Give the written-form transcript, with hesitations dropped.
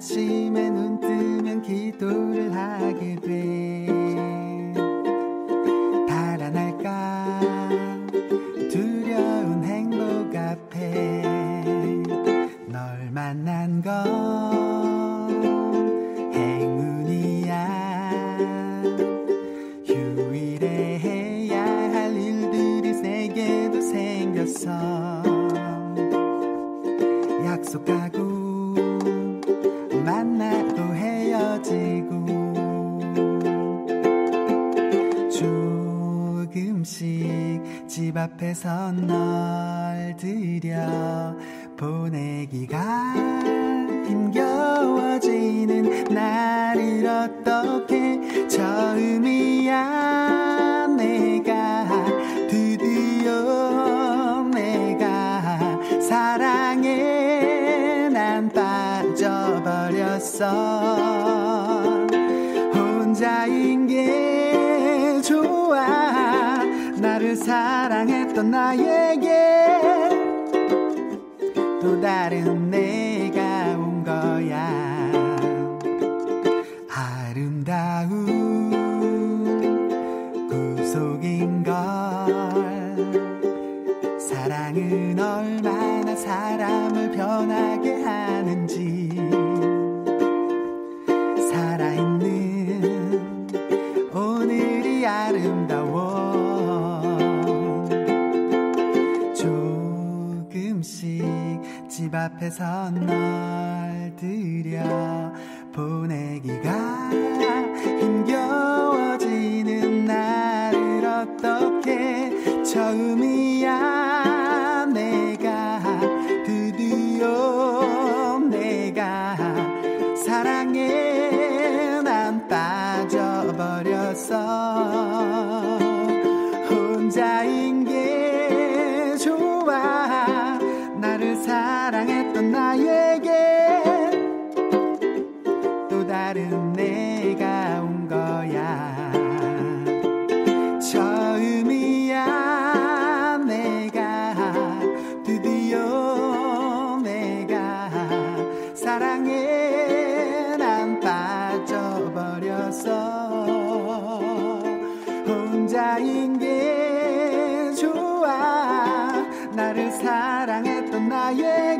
아침에 눈 뜨면 기도를 하게 돼. 달아날까 두려운 행복 앞에 널 만난 건 행운이야. 휴일에 해야 할 일들이 3개도 생겼어. 약속하고 만나고 헤어지고 조금씩 집 앞에서 널 들여 보내기가 힘겨워지는 나를 어떻게 처음이야. 내가 드디어 내가 사랑에 난 빠져버렸어. 혼자인 게 좋아. 나를 사랑했던 나에게 또 다른 내가 온 거야. 아름다운 구속인걸. 사랑은 얼마나 사람을 변하게 하는지. 살아있는 오늘이 아름다워. 조금씩 집 앞에서 널 들여 보내기가 힘겨워지는 나를 어떻게 처음이야. 내가 드디어 내가 사랑에 난 빠져버렸어. 혼자인 게 좋아. 나를 사랑했던 나에게 또 다른 내가 온 거야. 처음이야. 내가 드디어 내가 사랑에 난 빠져버렸어. 혼자인 게 좋아. 나를 사랑했던 나에게